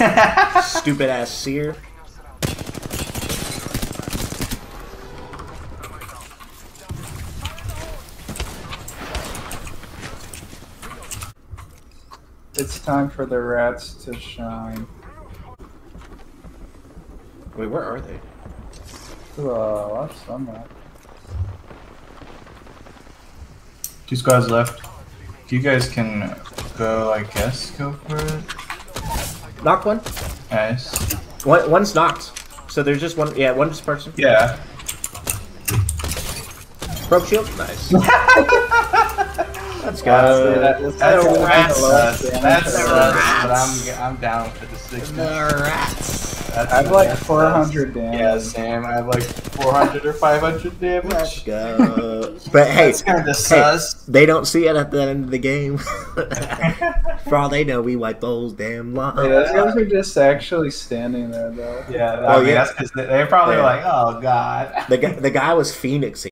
Stupid ass seer. It's time for the rats to shine. Wait, where are they? Left somewhere. 2 squads left. You guys can go, I guess, go for it. Knocked one. Nice. One's knocked. So there's just one. Yeah, one just person. Yeah. Broke shield. Nice. Let's go. That's but I'm down for the 60. The rats. I have like 400 damage. Yeah, Sam. I have like 400 or 500 damage. Let's go. But hey, That's kind of sus. they don't see it at the end of the game. For all they know, we wipe those damn lines. Hey, those guys are just actually standing there, though. Yeah, I mean, that's because they're probably like, oh god. The guy was phoenixing.